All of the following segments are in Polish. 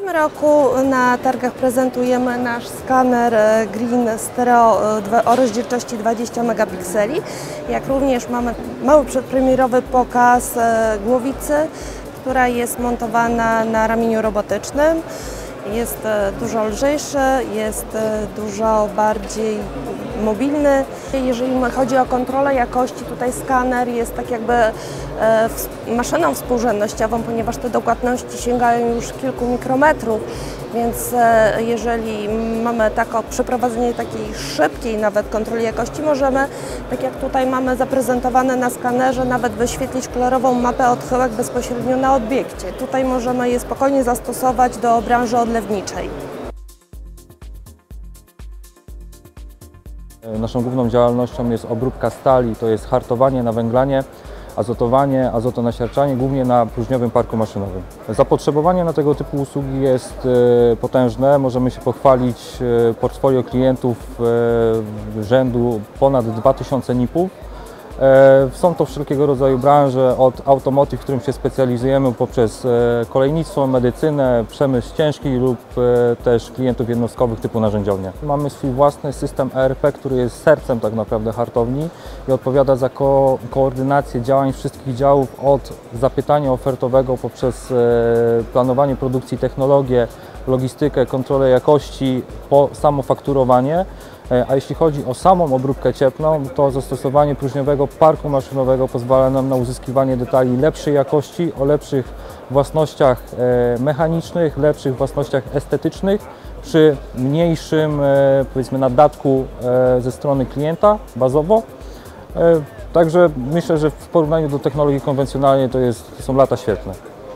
W tym roku na targach prezentujemy nasz skaner Green Stereo o rozdzielczości 20 megapikseli, jak również mamy mały przedpremierowy pokaz głowicy, która jest montowana na ramieniu robotycznym. Jest dużo lżejszy, jest dużo bardziej mobilny. Jeżeli chodzi o kontrolę jakości, tutaj skaner jest tak jakby maszyną współrzędnościową, ponieważ te dokładności sięgają już kilku mikrometrów, więc jeżeli mamy przeprowadzenie takiej szybkiej nawet kontroli jakości, możemy, tak jak tutaj mamy zaprezentowane na skanerze, nawet wyświetlić kolorową mapę odchyłek bezpośrednio na obiekcie. Tutaj możemy je spokojnie zastosować do branży odlewniczej. Naszą główną działalnością jest obróbka stali, to jest hartowanie, nawęglanie, azotowanie, azotonasiarczanie, głównie na próżniowym parku maszynowym. Zapotrzebowanie na tego typu usługi jest potężne. Możemy się pochwalić portfolio klientów rzędu ponad 2000 NIP-ów. Są to wszelkiego rodzaju branże, od automotive, w którym się specjalizujemy, poprzez kolejnictwo, medycynę, przemysł ciężki lub też klientów jednostkowych typu narzędziownia. Mamy swój własny system ERP, który jest sercem tak naprawdę hartowni i odpowiada za koordynację działań wszystkich działów, od zapytania ofertowego poprzez planowanie produkcji, technologię, logistykę, kontrolę jakości, po samo fakturowanie. A jeśli chodzi o samą obróbkę cieplną, to zastosowanie próżniowego parku maszynowego pozwala nam na uzyskiwanie detali lepszej jakości, o lepszych własnościach mechanicznych, lepszych własnościach estetycznych, przy mniejszym, powiedzmy, naddatku ze strony klienta bazowo. Także myślę, że w porównaniu do technologii konwencjonalnej to są lata świetne.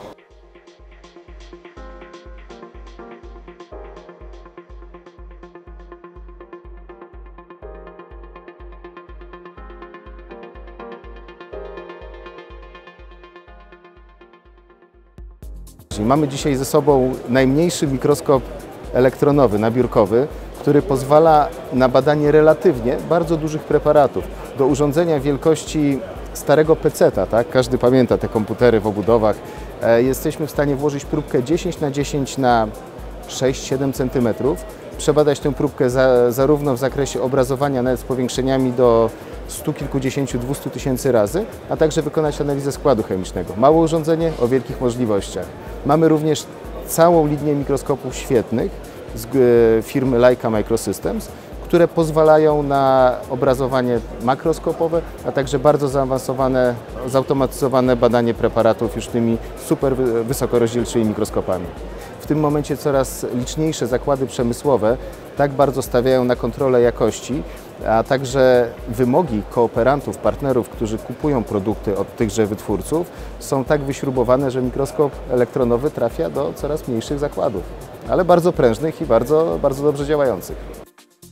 Mamy dzisiaj ze sobą najmniejszy mikroskop elektronowy, nabiórkowy, który pozwala na badanie relatywnie bardzo dużych preparatów. Do urządzenia wielkości starego peceta, tak? Każdy pamięta te komputery w obudowach. Jesteśmy w stanie włożyć próbkę 10 na 10 na 6-7 cm, przebadać tę próbkę zarówno w zakresie obrazowania, nawet z powiększeniami do 100 kilkudziesięciu, 200 tysięcy razy, a także wykonać analizę składu chemicznego. Małe urządzenie o wielkich możliwościach. Mamy również całą linię mikroskopów świetnych z firmy Leica Microsystems, które pozwalają na obrazowanie makroskopowe, a także bardzo zaawansowane, zautomatyzowane badanie preparatów już tymi super wysokorozdzielczymi mikroskopami. W tym momencie coraz liczniejsze zakłady przemysłowe tak bardzo stawiają na kontrolę jakości, a także wymogi kooperantów, partnerów, którzy kupują produkty od tychże wytwórców, są tak wyśrubowane, że mikroskop elektronowy trafia do coraz mniejszych zakładów, ale bardzo prężnych i bardzo dobrze działających.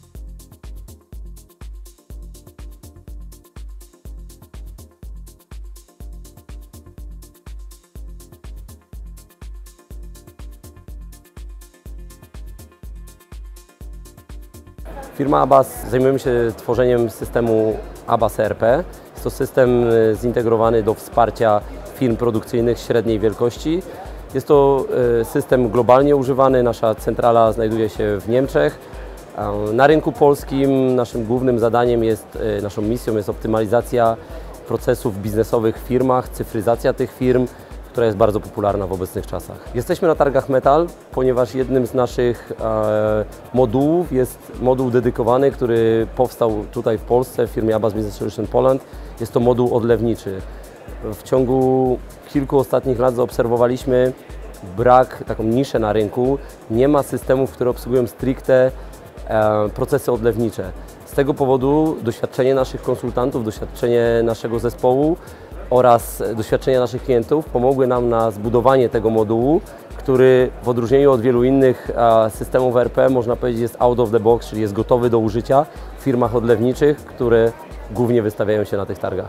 Firma Abas, zajmujemy się tworzeniem systemu Abas ERP. Jest to system zintegrowany do wsparcia firm produkcyjnych średniej wielkości. Jest to system globalnie używany. Nasza centrala znajduje się w Niemczech. Na rynku polskim naszym głównym zadaniem naszą misją jest optymalizacja procesów biznesowych w firmach, cyfryzacja tych firm, która jest bardzo popularna w obecnych czasach. Jesteśmy na targach Metal, ponieważ jednym z naszych modułów jest moduł dedykowany, który powstał tutaj w Polsce w firmie Abas Business Solutions Poland. Jest to moduł odlewniczy. W ciągu kilku ostatnich lat zaobserwowaliśmy taką niszę na rynku. Nie ma systemów, które obsługują stricte procesy odlewnicze. Z tego powodu doświadczenie naszych konsultantów, doświadczenie naszego zespołu oraz doświadczenia naszych klientów pomogły nam na zbudowanie tego modułu, który w odróżnieniu od wielu innych systemów ERP, można powiedzieć, jest out of the box, czyli jest gotowy do użycia w firmach odlewniczych, które głównie wystawiają się na tych targach.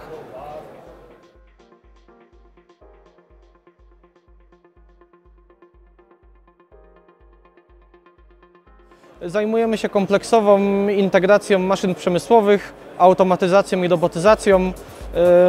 Zajmujemy się kompleksową integracją maszyn przemysłowych, automatyzacją i robotyzacją.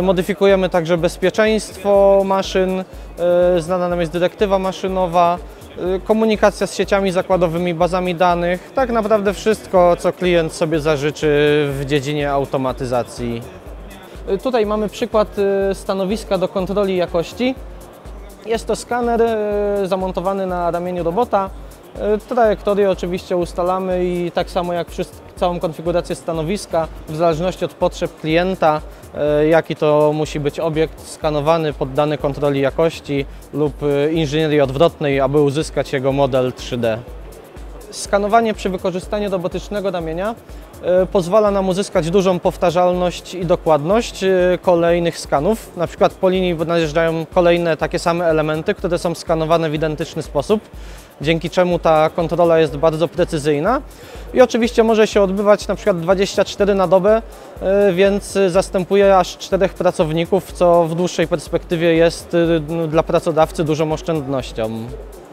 Modyfikujemy także bezpieczeństwo maszyn, znana nam jest dyrektywa maszynowa, komunikacja z sieciami zakładowymi, bazami danych, tak naprawdę wszystko, co klient sobie zażyczy w dziedzinie automatyzacji. Tutaj mamy przykład stanowiska do kontroli jakości. Jest to skaner zamontowany na ramieniu robota. Trajektorię oczywiście ustalamy i tak samo jak całą konfigurację stanowiska, w zależności od potrzeb klienta, jaki to musi być obiekt skanowany, poddany kontroli jakości lub inżynierii odwrotnej, aby uzyskać jego model 3D. Skanowanie przy wykorzystaniu robotycznego ramienia pozwala nam uzyskać dużą powtarzalność i dokładność kolejnych skanów. Na przykład po linii najeżdżają kolejne takie same elementy, które są skanowane w identyczny sposób, dzięki czemu ta kontrola jest bardzo precyzyjna i oczywiście może się odbywać na przykład 24 na dobę, więc zastępuje aż 4 pracowników, co w dłuższej perspektywie jest dla pracodawcy dużą oszczędnością.